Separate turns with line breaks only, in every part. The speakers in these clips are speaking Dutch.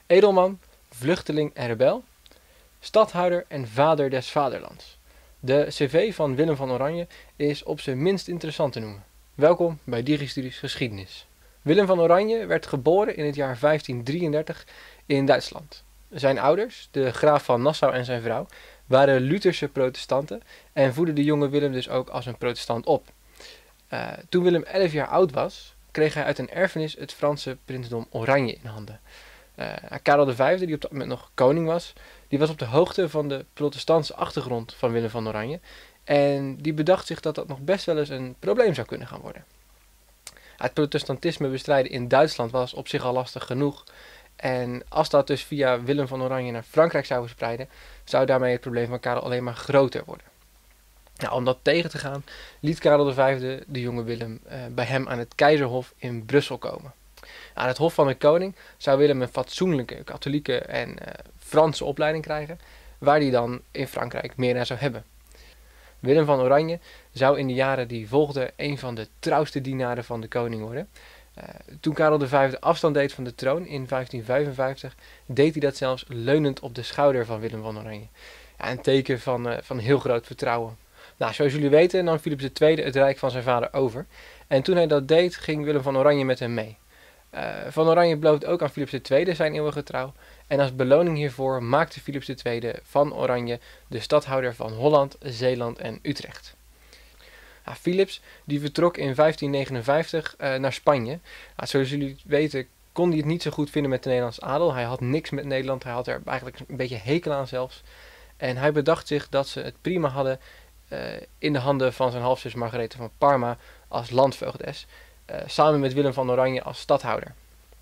Edelman, vluchteling en rebel, stadhouder en vader des vaderlands. De cv van Willem van Oranje is op zijn minst interessant te noemen. Welkom bij DigiStudies Geschiedenis. Willem van Oranje werd geboren in het jaar 1533 in Duitsland. Zijn ouders, de graaf van Nassau en zijn vrouw, waren Lutherse protestanten en voedden de jonge Willem dus ook als een protestant op. Toen Willem 11 jaar oud was, kreeg hij uit een erfenis het Franse prinsdom Oranje in handen. Karel V, die op dat moment nog koning was, die was op de hoogte van de protestantse achtergrond van Willem van Oranje en die bedacht zich dat dat nog best wel eens een probleem zou kunnen gaan worden. Het protestantisme bestrijden in Duitsland was op zich al lastig genoeg en als dat dus via Willem van Oranje naar Frankrijk zou verspreiden, zou daarmee het probleem van Karel alleen maar groter worden. Nou, om dat tegen te gaan, liet Karel V de jonge Willem bij hem aan het keizerhof in Brussel komen. Aan het hof van de koning zou Willem een fatsoenlijke, katholieke en Franse opleiding krijgen, waar hij dan in Frankrijk meer aan zou hebben. Willem van Oranje zou in de jaren die volgden een van de trouwste dienaren van de koning worden. Toen Karel V afstand deed van de troon in 1555, deed hij dat zelfs leunend op de schouder van Willem van Oranje. Ja, een teken van heel groot vertrouwen. Nou, zoals jullie weten nam Philips II het rijk van zijn vader over. En toen hij dat deed, ging Willem van Oranje met hem mee. Van Oranje beloofde ook aan Philips II zijn eeuwige trouw. En als beloning hiervoor maakte Philips II van Oranje de stadhouder van Holland, Zeeland en Utrecht. Philips die vertrok in 1559 naar Spanje. Zoals jullie weten kon hij het niet zo goed vinden met de Nederlandse adel. Hij had niks met Nederland, hij had er eigenlijk een beetje hekel aan zelfs. En hij bedacht zich dat ze het prima hadden in de handen van zijn halfzus Margarethe van Parma als landvoogdes, samen met Willem van Oranje als stadhouder.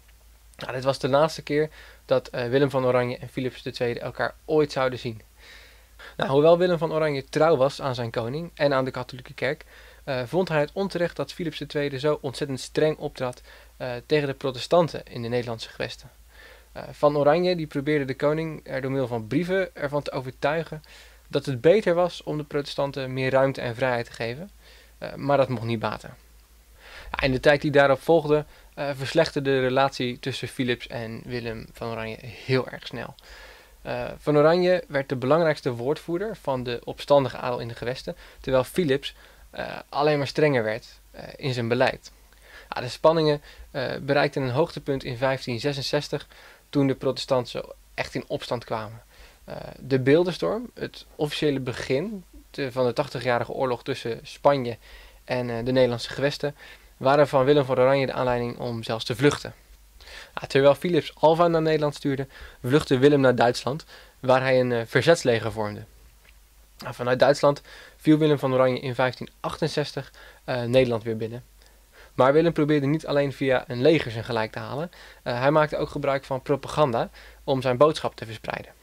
Dit was de laatste keer dat Willem van Oranje en Philips II elkaar ooit zouden zien. Hoewel Willem van Oranje trouw was aan zijn koning en aan de katholieke kerk, vond hij het onterecht dat Philips II zo ontzettend streng optrad tegen de protestanten in de Nederlandse gewesten. Van Oranje die probeerde de koning er door middel van brieven ervan te overtuigen dat het beter was om de protestanten meer ruimte en vrijheid te geven, maar dat mocht niet baten. In de tijd die daarop volgde verslechterde de relatie tussen Philips en Willem van Oranje heel erg snel. Van Oranje werd de belangrijkste woordvoerder van de opstandige adel in de gewesten, terwijl Philips alleen maar strenger werd in zijn beleid. De spanningen bereikten een hoogtepunt in 1566 toen de protestanten echt in opstand kwamen. De Beeldenstorm, het officiële begin van de 80-jarige oorlog tussen Spanje en de Nederlandse gewesten, waren van Willem van Oranje de aanleiding om zelfs te vluchten. Terwijl Philips Alva naar Nederland stuurde, vluchtte Willem naar Duitsland, waar hij een verzetsleger vormde. Vanuit Duitsland viel Willem van Oranje in 1568 Nederland weer binnen. Maar Willem probeerde niet alleen via een leger zijn gelijk te halen, hij maakte ook gebruik van propaganda om zijn boodschap te verspreiden.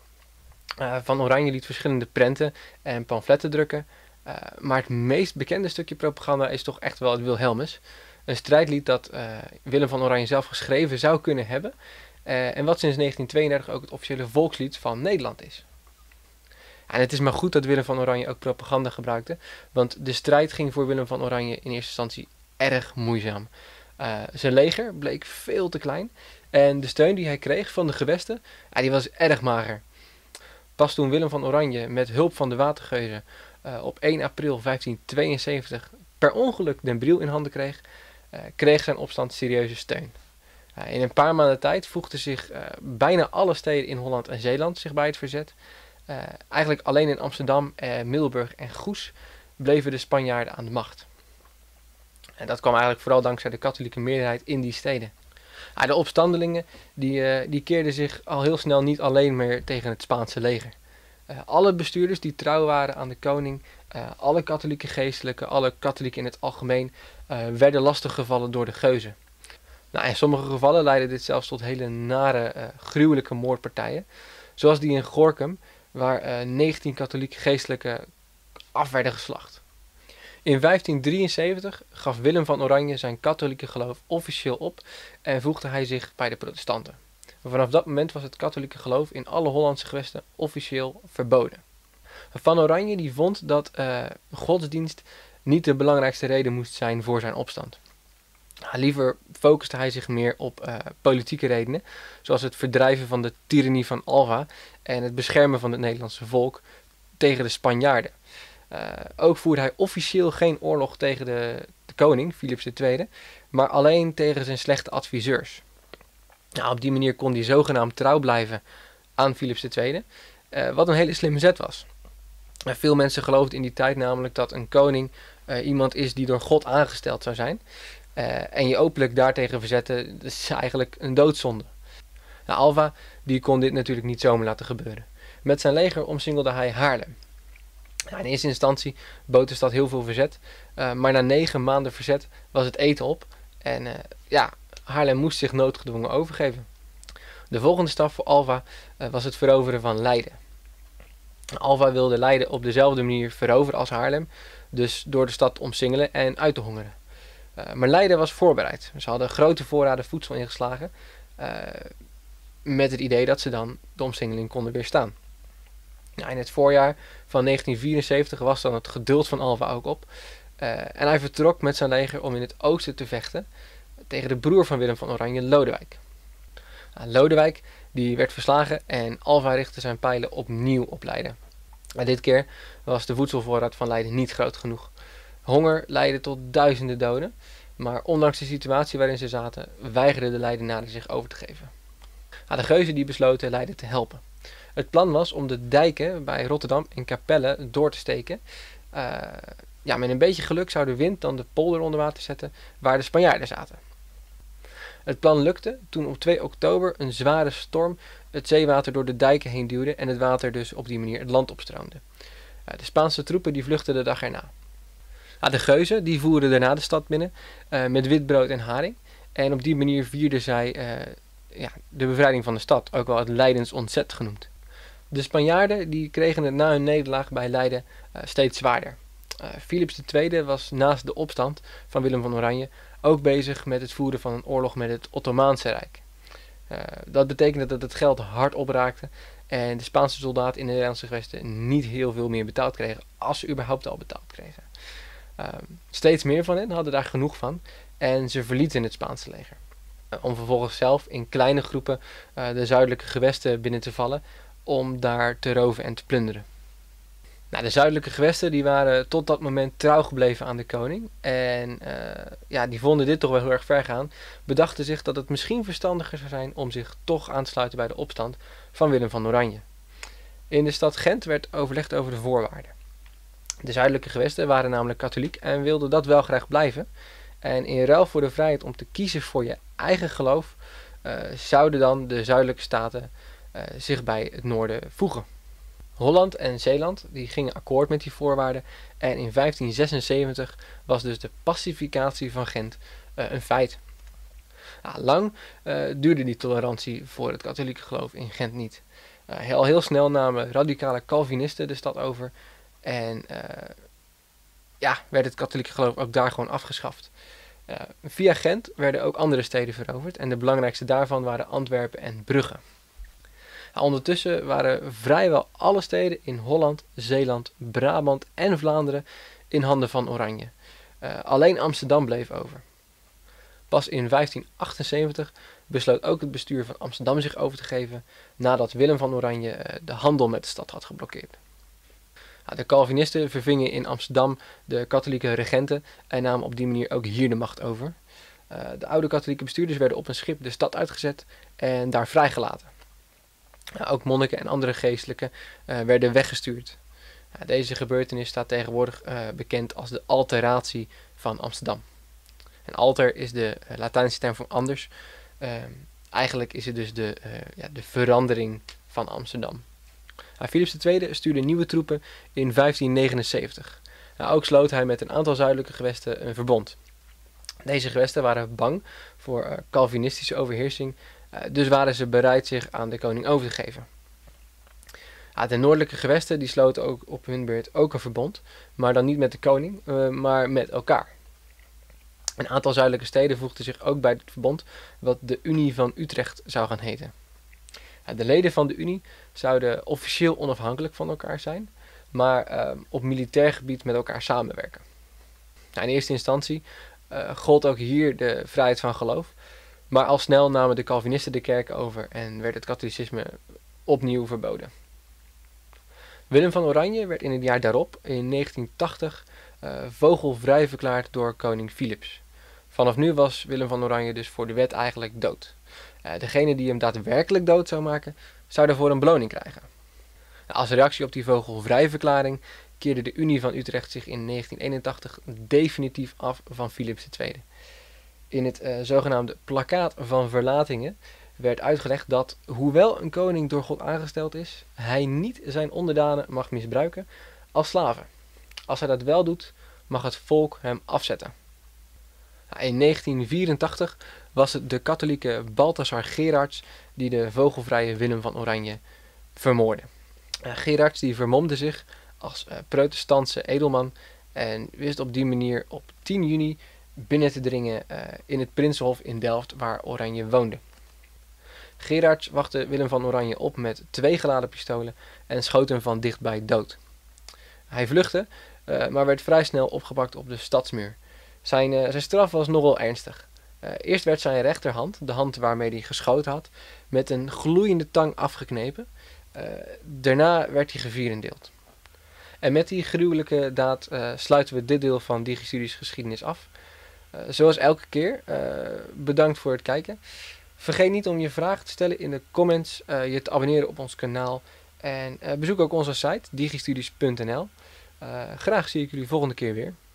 Van Oranje liet verschillende prenten en pamfletten drukken, maar het meest bekende stukje propaganda is toch echt wel het Wilhelmus. Een strijdlied dat Willem van Oranje zelf geschreven zou kunnen hebben en wat sinds 1932 ook het officiële volkslied van Nederland is. En het is maar goed dat Willem van Oranje ook propaganda gebruikte, want de strijd ging voor Willem van Oranje in eerste instantie erg moeizaam. Zijn leger bleek veel te klein en de steun die hij kreeg van de gewesten, die was erg mager. Pas toen Willem van Oranje met hulp van de watergeuzen op 1 april 1572 per ongeluk Den Briel in handen kreeg, kreeg zijn opstand serieuze steun. In een paar maanden tijd voegden zich bijna alle steden in Holland en Zeeland zich bij het verzet. Eigenlijk alleen in Amsterdam, Middelburg en Goes bleven de Spanjaarden aan de macht. En dat kwam eigenlijk vooral dankzij de katholieke meerderheid in die steden. De opstandelingen die keerden zich al heel snel niet alleen meer tegen het Spaanse leger. Alle bestuurders die trouw waren aan de koning, alle katholieke geestelijken, alle katholieken in het algemeen, werden lastiggevallen door de geuzen. In sommige gevallen leidde dit zelfs tot hele nare, gruwelijke moordpartijen. Zoals die in Gorinchem, waar 19 katholieke geestelijken af werden geslacht. In 1573 gaf Willem van Oranje zijn katholieke geloof officieel op en voegde hij zich bij de protestanten. Vanaf dat moment was het katholieke geloof in alle Hollandse gewesten officieel verboden. Van Oranje die vond dat godsdienst niet de belangrijkste reden moest zijn voor zijn opstand. Liever focuste hij zich meer op politieke redenen, zoals het verdrijven van de tirannie van Alva en het beschermen van het Nederlandse volk tegen de Spanjaarden. Ook voerde hij officieel geen oorlog tegen de koning, Philips II, maar alleen tegen zijn slechte adviseurs. Op die manier kon hij zogenaamd trouw blijven aan Philips II, wat een hele slimme zet was. Veel mensen geloofden in die tijd namelijk dat een koning iemand is die door God aangesteld zou zijn. En je openlijk daartegen verzetten, dat is eigenlijk een doodzonde. Alva die kon dit natuurlijk niet zomaar laten gebeuren. Met zijn leger omsingelde hij Haarlem. In eerste instantie bood de stad heel veel verzet, maar na 9 maanden verzet was het eten op en Haarlem moest zich noodgedwongen overgeven. De volgende stap voor Alva was het veroveren van Leiden. Alva wilde Leiden op dezelfde manier veroveren als Haarlem, dus door de stad te omsingelen en uit te hongeren. Maar Leiden was voorbereid. Ze hadden grote voorraden voedsel ingeslagen, met het idee dat ze dan de omsingeling konden weerstaan. In het voorjaar van 1974 was dan het geduld van Alva ook op. En hij vertrok met zijn leger om in het oosten te vechten tegen de broer van Willem van Oranje, Lodewijk. Lodewijk die werd verslagen en Alva richtte zijn pijlen opnieuw op Leiden. Dit keer was de voedselvoorraad van Leiden niet groot genoeg. Honger leidde tot duizenden doden, maar ondanks de situatie waarin ze zaten, weigerden de Leidenaren zich over te geven. De Geuzen die besloten Leiden te helpen. Het plan was om de dijken bij Rotterdam en Capelle door te steken. Met een beetje geluk zou de wind dan de polder onder water zetten waar de Spanjaarden zaten. Het plan lukte toen op 2 oktober een zware storm het zeewater door de dijken heen duwde en het water dus op die manier het land opstroomde. De Spaanse troepen die vluchtten de dag erna. De Geuzen die voeren daarna de stad binnen met witbrood en haring. En op die manier vierden zij de bevrijding van de stad, ook wel het Leidens ontzet genoemd. De Spanjaarden die kregen het na hun nederlaag bij Leiden steeds zwaarder. Philips II was naast de opstand van Willem van Oranje ook bezig met het voeren van een oorlog met het Ottomaanse Rijk. Dat betekende dat het geld hard opraakte en de Spaanse soldaten in de Nederlandse gewesten niet heel veel meer betaald kregen, als ze überhaupt al betaald kregen. Steeds meer van hen hadden daar genoeg van en ze verlieten het Spaanse leger. Om vervolgens zelf in kleine groepen de zuidelijke gewesten binnen te vallen om daar te roven en te plunderen. De zuidelijke gewesten die waren tot dat moment trouw gebleven aan de koning. En die vonden dit toch wel heel erg ver gaan. Bedachten zich dat het misschien verstandiger zou zijn om zich toch aan te sluiten bij de opstand van Willem van Oranje. In de stad Gent werd overlegd over de voorwaarden. De zuidelijke gewesten waren namelijk katholiek en wilden dat wel graag blijven. En in ruil voor de vrijheid om te kiezen voor je eigen geloof zouden dan de zuidelijke staten zich bij het noorden voegen. Holland en Zeeland die gingen akkoord met die voorwaarden en in 1576 was dus de pacificatie van Gent een feit. Lang duurde die tolerantie voor het katholieke geloof in Gent niet. Al heel snel namen radicale Calvinisten de stad over en werd het katholieke geloof ook daar gewoon afgeschaft. Via Gent werden ook andere steden veroverd en de belangrijkste daarvan waren Antwerpen en Brugge. Ondertussen waren vrijwel alle steden in Holland, Zeeland, Brabant en Vlaanderen in handen van Oranje. Alleen Amsterdam bleef over. Pas in 1578 besloot ook het bestuur van Amsterdam zich over te geven nadat Willem van Oranje de handel met de stad had geblokkeerd. De Calvinisten vervingen in Amsterdam de katholieke regenten en namen op die manier ook hier de macht over. De oude katholieke bestuurders werden op een schip de stad uitgezet en daar vrijgelaten. Ook monniken en andere geestelijken werden weggestuurd. Deze gebeurtenis staat tegenwoordig bekend als de alteratie van Amsterdam. En alter is de Latijnse term voor anders. Eigenlijk is het dus de verandering van Amsterdam. Philips II stuurde nieuwe troepen in 1579. Ook sloot hij met een aantal zuidelijke gewesten een verbond. Deze gewesten waren bang voor Calvinistische overheersing, dus waren ze bereid zich aan de koning over te geven. De noordelijke gewesten die sloten ook op hun beurt ook een verbond, maar dan niet met de koning, maar met elkaar. Een aantal zuidelijke steden voegden zich ook bij het verbond, wat de Unie van Utrecht zou gaan heten. De leden van de Unie zouden officieel onafhankelijk van elkaar zijn, maar op militair gebied met elkaar samenwerken. In eerste instantie gold ook hier de vrijheid van geloof. Maar al snel namen de Calvinisten de kerk over en werd het katholicisme opnieuw verboden. Willem van Oranje werd in het jaar daarop, in 1980, vogelvrij verklaard door koning Philips. Vanaf nu was Willem van Oranje dus voor de wet eigenlijk dood. Degene die hem daadwerkelijk dood zou maken, zou daarvoor een beloning krijgen. Als reactie op die vogelvrijverklaring keerde de Unie van Utrecht zich in 1981 definitief af van Philips II. In het zogenaamde Plakkaat van Verlatingen werd uitgelegd dat, hoewel een koning door God aangesteld is, hij niet zijn onderdanen mag misbruiken als slaven. Als hij dat wel doet, mag het volk hem afzetten. In 1984 was het de katholieke Balthasar Gerards die de vogelvrije Willem van Oranje vermoordde. Gerards die vermomde zich als protestantse edelman en wist op die manier op 10 juni binnen te dringen in het Prinsenhof in Delft waar Oranje woonde. Gerards wachtte Willem van Oranje op met 2 geladen pistolen en schoot hem van dichtbij dood. Hij vluchtte, maar werd vrij snel opgepakt op de stadsmuur. Zijn straf was nogal ernstig. Eerst werd zijn rechterhand, de hand waarmee hij geschoten had, met een gloeiende tang afgeknepen. Daarna werd hij gevierendeeld. En met die gruwelijke daad sluiten we dit deel van DigiStudies geschiedenis af. Zoals elke keer, bedankt voor het kijken. Vergeet niet om je vragen te stellen in de comments, je te abonneren op ons kanaal en bezoek ook onze site digistudies.nl. Graag zie ik jullie volgende keer weer.